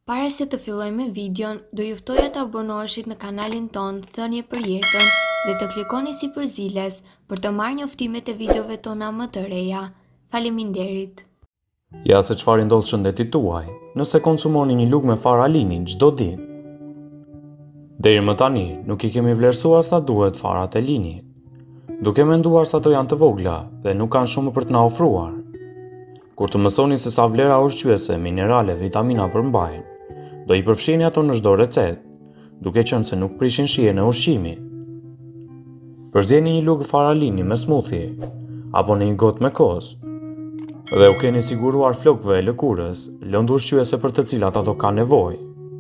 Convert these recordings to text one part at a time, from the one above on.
Para se të fillojmë videon, do juftoja të abonoheshit në kanalin ton Thënie për Jetën dhe të klikoni si përziles për të marrë njoftimet e videove tona më të reja. Faleminderit. Ja se çfarë ndodh shëndetit tuaj, nëse konsumoni një lugë me fara lini çdo ditë. Deri më tani, nuk i kemi vlerësuar sa duhet farat e linit, duke menduar se ato janë të vogla dhe nuk kanë shumë për të na ofruar. Kur të mësoni se sa vlera ushqyese, minerale, vitamina përmbajnë, do i përfshini ato në çdo recetë, duke qenë se nuk prishin shijen e ushqimit. Përzjeni një lugë fara lini me smoothie, apo në një gotë me kos, dhe u keni siguruar flokëve e lëkurës, lëndë ushqyese për të cilat ato kanë nevojë.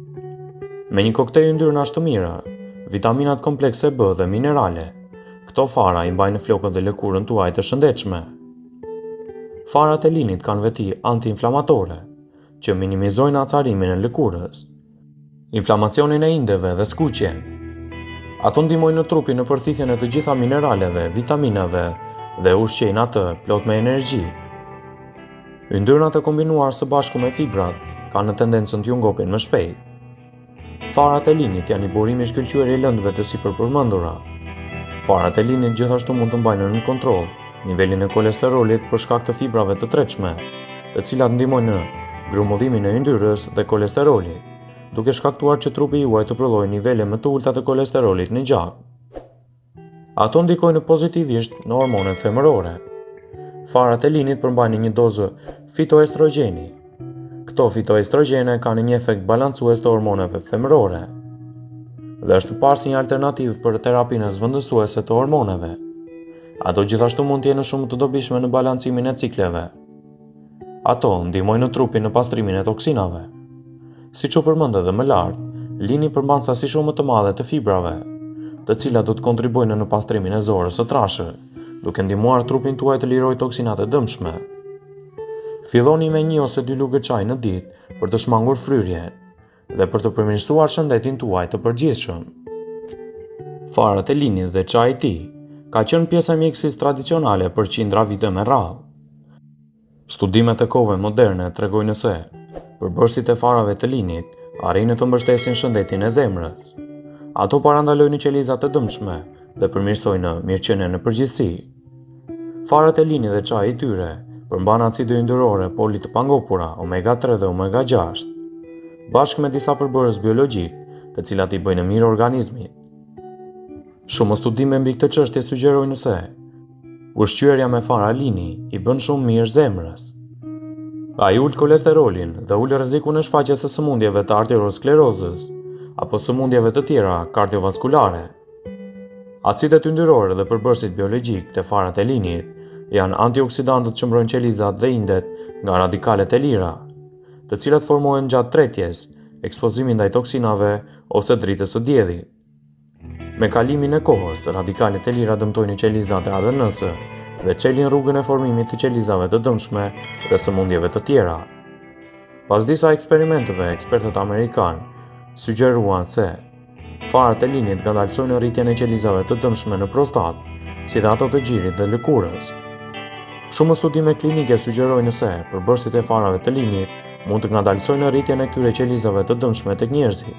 Me një koktejl yndyrnash të mira, vitaminat komplekse B dhe minerale, këto fara i mbajnë flokët dhe lëkurën tuaj të shëndetshme. Farat e linit kanë veti anti-inflamatore, që minimizojnë acarimin e lëkurës, inflamacionin e indeve dhe skuqjen. Ato ndihmojnë në trupin në përthithjen e të gjitha mineraleve, vitaminave dhe ushqejnë atë plot me energji. Yndyrnat e kombinuar së bashku me fibrat kanë në tendencën t'ju ngopin më shpejt. Farat e linit janë i burimi i shkëlqyer i lëndëve të sipërpërmendura. Farat e linit gjithashtu mund të mbajnë në kontroll nivelin e kolesterolit për shkak të fibrave të tretshme, të cilat ndihmojnë në grumbullimin e yndyrës dhe kolesterolit, duke shkaktuar që trupi juaj të prodhojë nivele më të ulta të kolesterolit në gjak. Ato ndikojnë pozitivisht në hormonet femërore. Farat e linit përmbajnë një dozë fitoestrogeni. Këto fitoestrogene kanë një efekt balancues të hormoneve femërore dhe është parë si një alternativë për terapinë zhvendësuese të hormoneve. Ato gjithashtu mund të jenë shumë të dobishme në balancimin e cikleve. Ato ndihmojnë në trupin në pastrimin e toksinave. Siç u përmend edhe më lart, lini përmban sasi shumë të madhe të fibrave, të cilat do të kontribuojnë në pastrimin e zorës së trashër, duke ndihmuar trupin tuaj të lirojë toksinat e dëmshme. Filloni me 1 ose 2 lugë çaj në ditë për të shmangur fryrjen dhe për të përmirësuar shëndetin tuaj të përgjithshëm. Farat e linit dhe çaji i tij ka qenë pjesë e mjekësisë tradicionale për qindra vite me radhë. Studimet e kohëve moderne tregojnë se përbërësit e farave të linit arrijnë të mbështesin shëndetin e zemrës. Ato parandalojnë qelizat të dëmshme dhe përmirësojnë mirëqenien në përgjithësi. Farat e linit dhe çaji i tyre përmban acide yndyrore poli të pangopura, omega 3 dhe omega 6, bashkë me disa përbërës biologjik, të cilat i bëjnë mirë organizmit. Shumë studime mbi këtë çështje sugjerojnë se ushqyerja me fara lini i bën shumë mirë zemrës. Ai ul kolesterolin dhe ul rrezikun e shfaqjes së sëmundjeve të arteriosklerozës apo sëmundjeve të tjera kardiovaskulare. Acidet yndyrore dhe përbërësit biologjik të farat e linit janë antioksidantët që mbrojnë qelizat dhe indet nga radikalet e lira, të cilat formohen gjatë tretjes, ekspozimin ndaj toksinave ose dritës së diellit. Me kalimin e kohës, radikalet e lira dëmtojnë qelizat e ADN-së dhe çelin rrugën e formimit të qelizave të dëmshme dhe sëmundjeve të tjera. Pas disa eksperimenteve, ekspertët amerikanë sugjeruan se farat e linit ngadalsojnë rritjen e qelizave të dëmshme në prostat, si dhe ato të gjirit dhe lëkurës. Shumë studime klinike sugjerojnë se përbërësit e farave të linit mund të ngadalsojnë rritjen e këtyre qelizave të dëmshme tek njerëzit.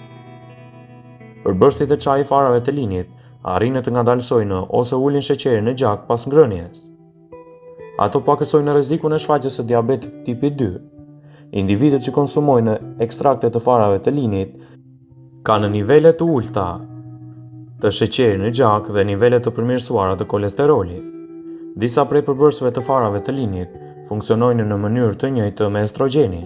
Përbërësit e çajit farave të linit arrijnë të ngadalsojnë ose ulin sheqerin në gjak pas ngrënies. Ato pakësojnë rrezikun e shfaqjes së diabetit tipi 2. Individët që konsumojnë ekstrakte të farave të linit kanë nivele të ulta të sheqerit në gjak dhe nivele të përmirësuara të kolesterolit. Disa prej përbërësve të farave të linit funksionojnë në mënyrë të njëjtë me estrogenin.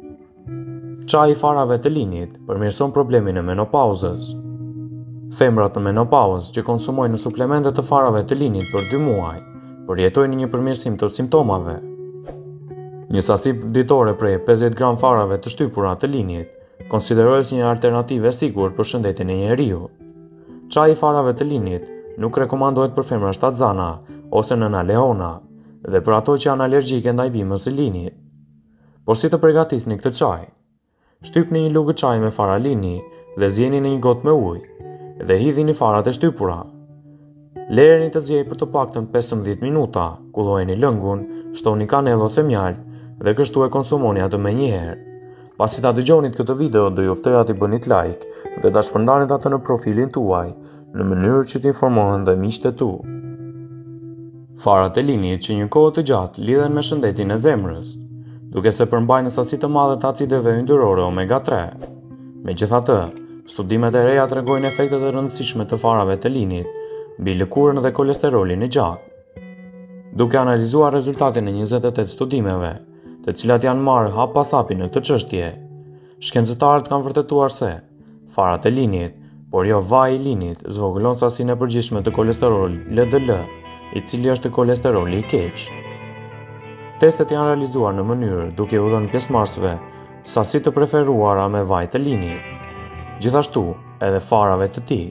Çaji i farave të linit përmirëson problemin e menopauzës. Femrat në menopauzë që konsumojnë suplemente të farave të linit për 2 muaj, përjetojnë një përmirësim të simptomave. Një sasi ditore prej 50 gram farave të shtypura të linit konsiderohet si një alternativë e sigurt për shëndetin e njeriu. Çaji i farave të linit nuk rekomandohet për femra shtatzana ose nëna leona dhe për ato që janë alergjike ndaj bimës së linit. Por si të përgatisni këtë çaj? Shtypni një lugë çaji me fara lini dhe zjeni në një gotë me ujë dhe hidhini farat e shtypura. Lëreni të zjejë për të paktën 15 minuta, kullojeni lëngun, shtoni kanellë ose mjaltë dhe kështu e konsumoni atë menjëherë. Pasi ta dëgjonit këtë video, do ju ftoj t'i bënit like dhe ta shpërndanit atë në profilin tuaj, në mënyrë që t'informohen dhe miqtë e tu. Farat e linit që një kohë të gjatë lidhen me shëndetin e zemrës, duke se përmbajnë sasi të madhe të acideve yndyrore omega 3. Megjithatë, studimet e reja tregojnë efektet e rëndësishme të farave të linit mbi lëkurën dhe kolesterolin e gjakut. Duke analizuar rezultatin e 28 studimeve, të cilat janë marrë hap pas hapi në këtë çështje, shkencëtarët kanë vërtetuar se farat e linit, por jo vaji i linit, zvogëlon sasinë e përgjithshme të kolesterolit LDL, i cili është kolesteroli i keq. Testet janë realizuar në mënyrë duke u dhënë pjesëmarrësve sasi të preferuara me vaj të linit, gjithashtu edhe farave të tij.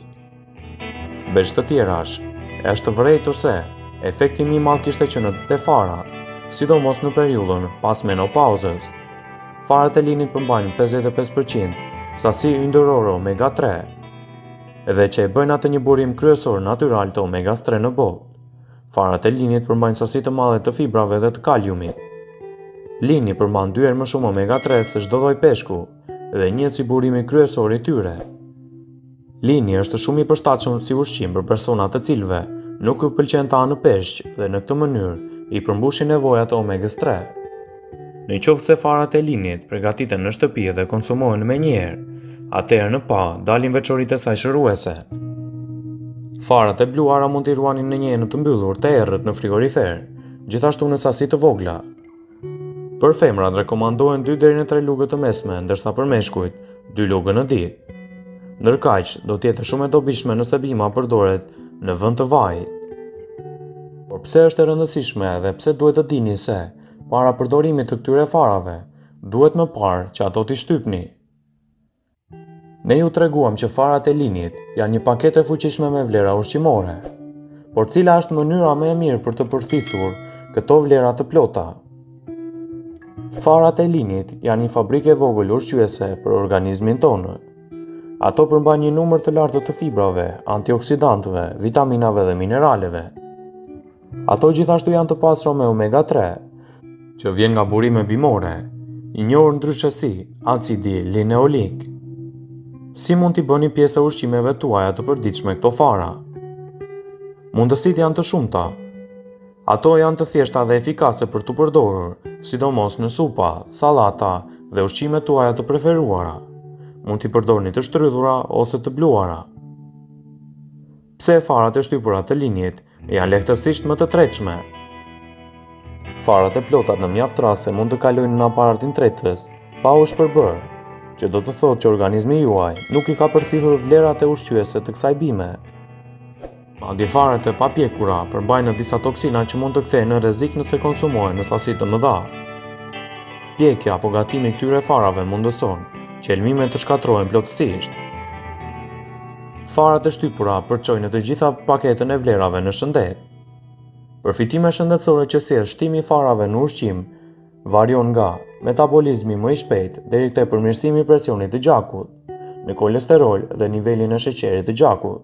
Veç të tjerash, është vërejtur se efekti më i madh kishte qenë te farat, sidomos në periudhën pas menopauzës. Farat e linit përmbajnë 55% sasi yndyrore omega 3, edhe që e bëjnë atë një burim kryesor natyral të omega 3 në botë. Farat e linit përmbajnë sasi të madhe të fibrave dhe të kaliumit. Lini përmban 2 herë më shumë omega 3 se çdo lloj peshku dhe njihet si burimi kryesor i tyre. Lini është shumë i përshtatshëm si ushqim për persona të cilëve nuk u pëlqen ta hanë peshq dhe në këtë mënyrë i përmbushin nevojat e omegës 3. Në qoftë se farat e linit përgatiten në shtëpi dhe konsumohen menjëherë, atëherë në pa dalin veçoritë e saj shëruese. Farat e bluara mund t'i ruanin në një enë të mbyllur të errët në frigorifer, gjithashtu në sasi të vogla. Për femrat rekomandohen 2 deri në 3 lugë të mesme, ndërsa për meshkujt 2 lugë në ditë. Ndërkaq, do t'jetë shumë e dobishme nëse bima përdoret në vend të vajit. Por pse është e rëndësishme dhe pse duhet të dini se, para përdorimit të këtyre farave, duhet më parë që ato t'i shtypni. Ne ju treguam që farat e linit janë një paketë e fuqishme me vlera ushqimore, por cila është mënyra më e mirë për të përfituar këto vlera të plota? Farat e linit janë një fabrikë e vogël ushqyese për organizmin tonë. Ato përmbajnë një numër të lartë të fibrave, antioksidantëve, vitaminave dhe mineraleve. Ato gjithashtu janë të pasura me omega 3, që vjen nga burime bimore, i njohur ndryshe si acidi lineolik. Si mund t'i bëni pjesë e ushqimeve tuaja të përditshme këto fara? Mundësitë janë të shumta. Ato janë të thjeshta dhe efikase për t'u përdorur, sidomos në supa, sallata dhe ushqimet tuaja të preferuara. Mund t'i përdorni të shtrydhura ose të bluara. Pse farat e shtypura të linit janë lehtësisht më të tretshme? Farat e plota në mjaft raste mund të kalojnë në aparatin tretës pa u shpërbërë, që do të thotë që organizmi juaj nuk i ka përfituar vlerat e ushqyese të kësaj bime. Madje farat e papjekura përmbajnë disa toksina që mund të kthehen në rrezik nëse konsumohen në sasi të mëdha. Pjekja apo gatimi i këtyre farave mundëson që elmimet të shkatrohen plotësisht. Farat e shtypura përçojnë të gjitha paketën e vlerave në shëndet. Përfitime shëndetësore që sjell shtimi i farave në ushqim varion nga metabolizmi më i shpejtë deri te përmirësimi i presionit të gjakut, në kolesterol dhe nivelin e sheqerit të gjakut.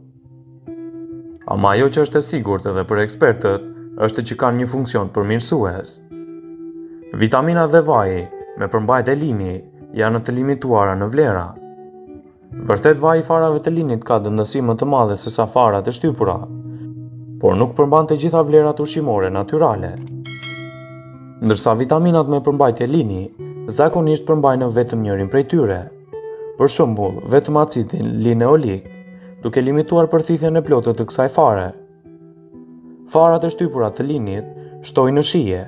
Ama ajo që është e sigurt edhe për ekspertët është që kanë një funksion përmirësues. Vitaminat dhe vaji me përmbajtje e lini janë të limituara në vlera. Vërtet vaji i farave të linit ka dëndësi më të madhe se sa farat e shtypura, por nuk përmban të gjitha vlerat ushqimore natyrale. Ndërsa vitaminat me përmbajtje lini zakonisht përmbajnë vetëm njërin prej tyre, për shembull vetëm acidin lineolik, duke limituar përthithjen e plotë të kësaj fare. Farat e shtypura të linit shtojnë në shije.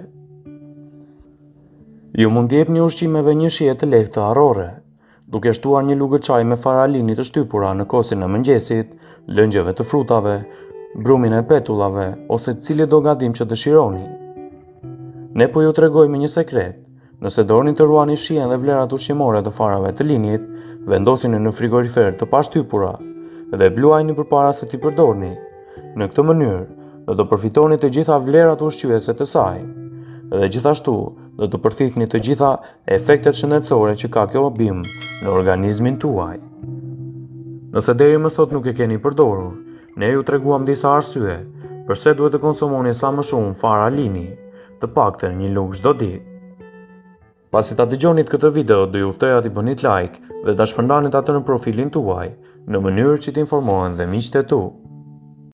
Ju mund t'jepni ushqimeve një shije të lehtë të arrore, duke shtuar një lugë çaj me fara lini të shtypura në kosin e mëngjesit, lëngjeve të frutave, brumin e petullave ose cili do gatim që dëshironi. Ne po ju tregojmë një sekret. Nëse doni të ruani shijen dhe vlerat ushqimore të farave të linit, vendosini në frigorifer të pashtypura dhe bluajini përpara se t'i përdorni. Në këtë mënyrë, do të përfitoni të gjitha vlerat ushqyese të saj dhe gjithashtu do të përfitni të gjitha efektet shëndetësore që ka kjo bimë në organizmin tuaj. Nëse deri më sot nuk e keni përdorur, ne ju treguam disa arsye pse duhet të konsumoni sa më shumë fara lini, të paktën një lugë çdo ditë. Pasi ta dëgjonit këtë video, do ju ftoja t'i bënit like dhe ta shpërndanit atë në profilin tuaj, në mënyrë që t'informohen dhe miqtë e tu.